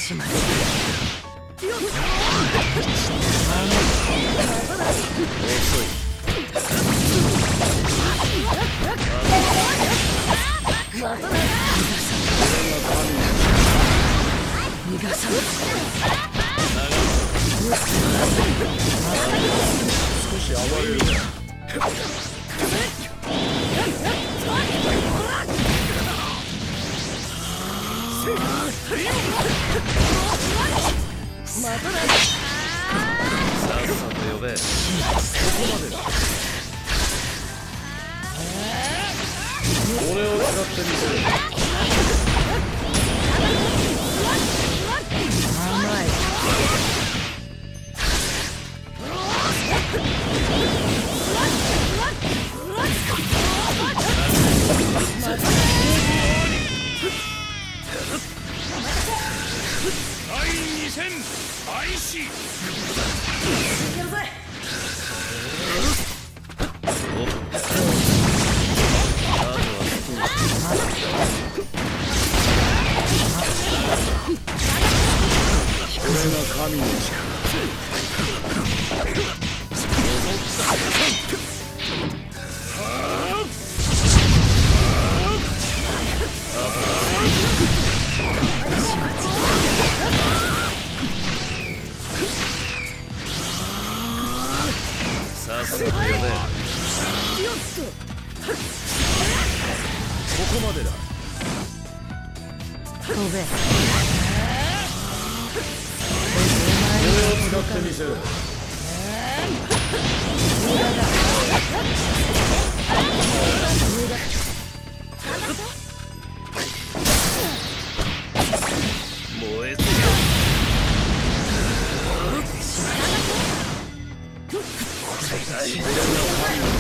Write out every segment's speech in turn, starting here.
始末。逃がさない。 少し暴れる。 まただ。 さっさと呼べ。ここまでだ。俺を使ってみせる。 甘い。 第2戦開始。 やるぜ。 これが神の力。さっさと呼べ。ここまでだ。 飛べ。 俺を使ってみせる。燃え尽きろ。自然の神の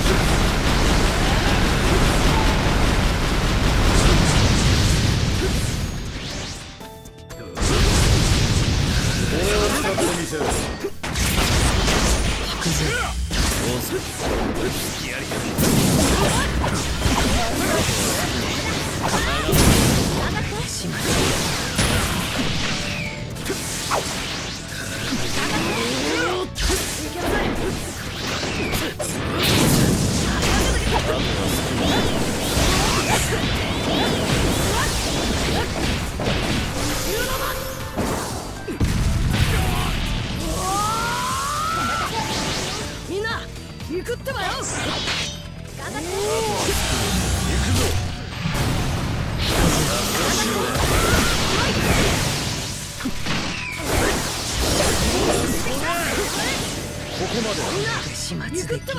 俺を使ってみせる。 引くぜ。 どうする。やりたい。 始末。みんな行くってばよ。頑張って。 行くぞ。ここまでだ。 みんな始末できる。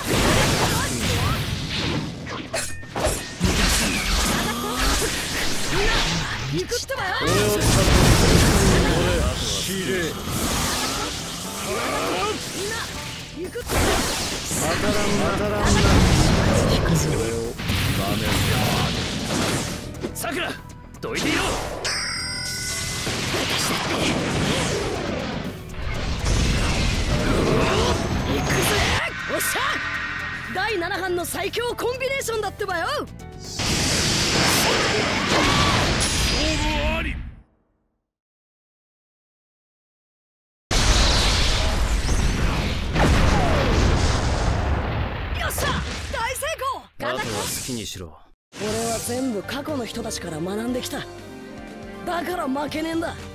行くってばよ。 俺を使ってみせる。俺司令。 みんな行くってばよ。 当たらん当たらんな。 引くぞ。 俺を画面で。さくらどいていろ。 行くぜ。おっしゃ。第7班の最強コンビネーションだってばよ。 勝負あり。 よっしゃ。大成功。 あとは好きにしろ。 俺は全部過去の人たちから学んできた。だから負けねえんだ。